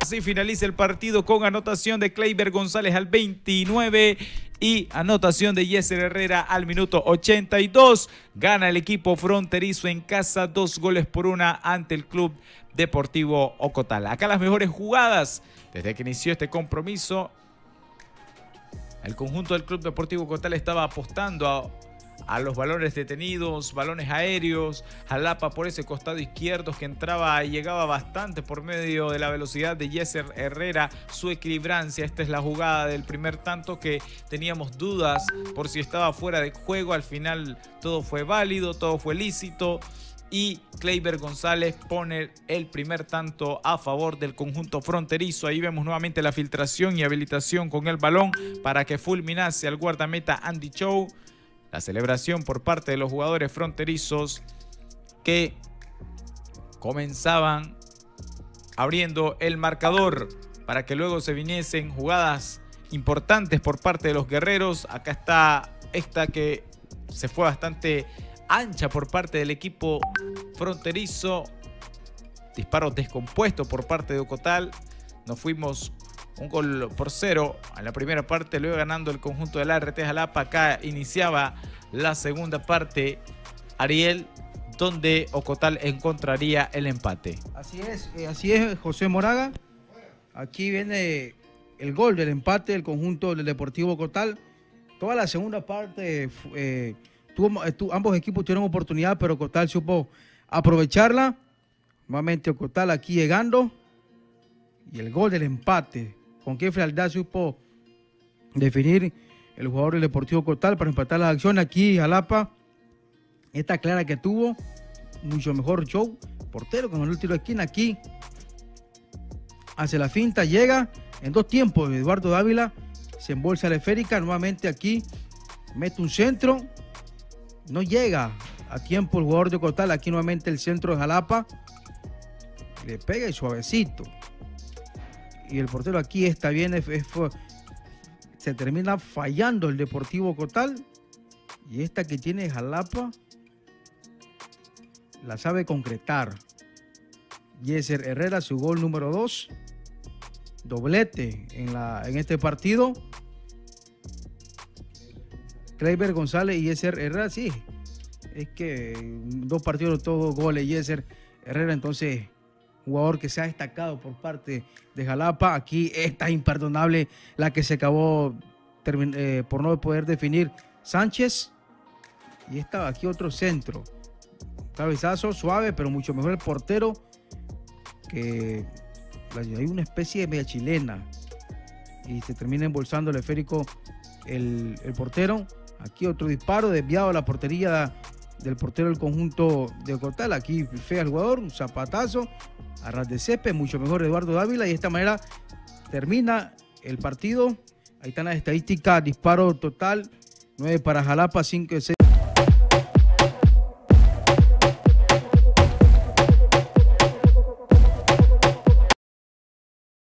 Así finaliza el partido con anotación de Kleiber González al 29 y anotación de Yeser Herrera al minuto 82. Gana el equipo fronterizo en casa 2-1 ante el Club Deportivo Ocotal. Acá las mejores jugadas desde que inició este compromiso. El conjunto del Club Deportivo Ocotal estaba apostando a los balones detenidos, balones aéreos. Jalapa por ese costado izquierdo que entraba y llegaba bastante por medio de la velocidad de Yeser Herrera, su equilibrancia. Esta es la jugada del primer tanto que teníamos dudas por si estaba fuera de juego. Al final todo fue válido, todo fue lícito. Y Kleiber González pone el primer tanto a favor del conjunto fronterizo. Ahí vemos nuevamente la filtración y habilitación con el balón para que fulminase al guardameta Andy Chow. La celebración por parte de los jugadores fronterizos que comenzaban abriendo el marcador para que luego se viniesen jugadas importantes por parte de los guerreros. Acá está esta que se fue bastante ancha por parte del equipo fronterizo. Disparo descompuesto por parte de Ocotal. Nos fuimos 1-0 en la primera parte, luego ganando el conjunto del ART Jalapa. Acá iniciaba la segunda parte, Ariel, donde Ocotal encontraría el empate. Así es, José Moraga. Aquí viene el gol del empate del conjunto del Deportivo Ocotal. Toda la segunda parte ambos equipos tuvieron oportunidad, pero Ocotal supo aprovecharla. Nuevamente Ocotal aquí llegando. Y el gol del empate. Con qué frialdad supo definir el jugador del Deportivo Ocotal para empatar la acción. Aquí Jalapa, esta clara que tuvo, mucho mejor Chow, portero con el tiro de esquina. Aquí hace la finta, llega en dos tiempos. Eduardo Dávila se embolsa la esférica, nuevamente aquí mete un centro, no llega a tiempo el jugador de Ocotal. Aquí nuevamente el centro de Jalapa, le pega y suavecito. Y el portero aquí está bien, se termina fallando el Deportivo Ocotal. Y esta que tiene Jalapa la sabe concretar. Yeser Herrera, su gol número 2. Doblete en este partido. Kleiber González y Yeser Herrera, sí. Es que dos partidos, todos goles. Yeser Herrera, entonces, jugador que se ha destacado por parte de Jalapa. Aquí esta imperdonable la que se acabó por no poder definir Sánchez. Y esta aquí otro centro. Cabezazo suave, pero mucho mejor el portero, que hay una especie de media chilena. Y se termina embolsando el esférico el portero. Aquí otro disparo desviado a la portería del portero del conjunto de Ocotal. Aquí fea el jugador, un zapatazo a ras de césped, mucho mejor Eduardo Dávila. Y de esta manera termina el partido. Ahí están las estadísticas: disparo total 9 para Jalapa, 5 de 6